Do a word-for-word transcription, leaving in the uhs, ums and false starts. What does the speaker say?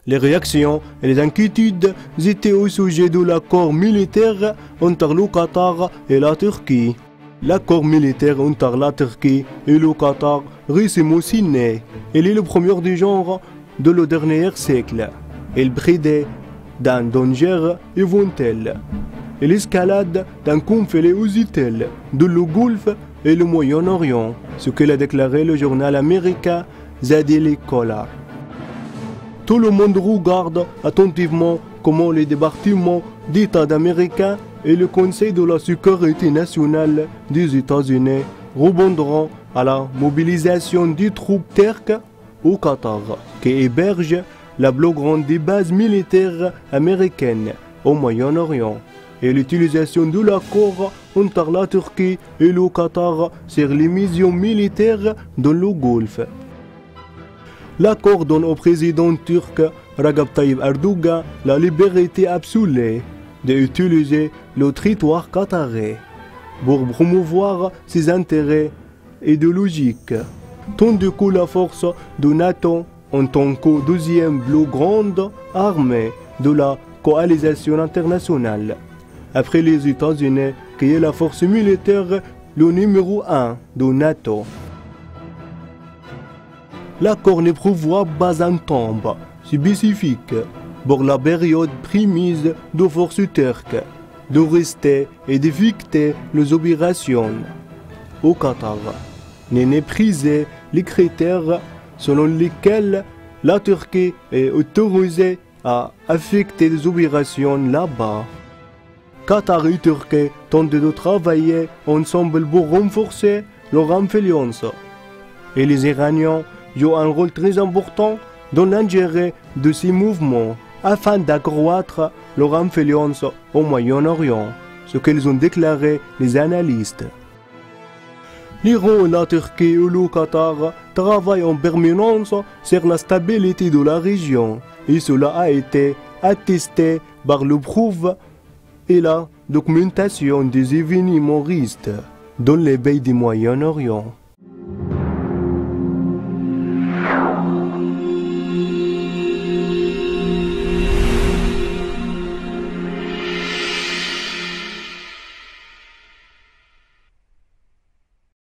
Les réactions et les inquiétudes étaient au sujet de l'accord militaire entre le Qatar et la Turquie. L'accord militaire entre la Turquie et le Qatar récemment signé. Il est le premier du genre de le dernier siècle. Il bridait d'un danger éventuel et l'escalade d'un conflit hostile de le Golfe et le Moyen-Orient, ce qu'il a déclaré le journal américain The Daily Caller. Tout le monde regarde attentivement comment les départements d'État américains et le Conseil de la sécurité nationale des États-Unis répondront à la mobilisation des troupes turques au Qatar, qui héberge la plus grande des bases militaires américaines au Moyen-Orient, et l'utilisation de l'accord entre la Turquie et le Qatar sur les missions militaires dans le Golfe. L'accord donne au président turc Recep Tayyip Erdogan la liberté absolue d'utiliser le territoire qatari pour promouvoir ses intérêts idéologiques, tandis que la force de NATO, en tant que deuxième plus grande armée de la coalition internationale, après les États-Unis, qui est la force militaire le numéro un de NATO. L'accord ne prévoit pas un temps spécifique pour la période prémise de forces turques de rester et d'effectuer les opérations au Qatar, ni ne préciser les critères selon lesquels la Turquie est autorisée à effectuer des opérations là-bas. Qatar et Turquie tentent de travailler ensemble pour renforcer leur influence, et les Iraniens jouent un rôle très important dans l'intérêt de ces mouvements afin d'accroître leur influence au Moyen-Orient, ce qu'ils ont déclaré les analystes. L'Iran, la Turquie et le Qatar travaillent en permanence sur la stabilité de la région, et cela a été attesté par le preuve et la documentation des événements risques dans les pays du Moyen-Orient.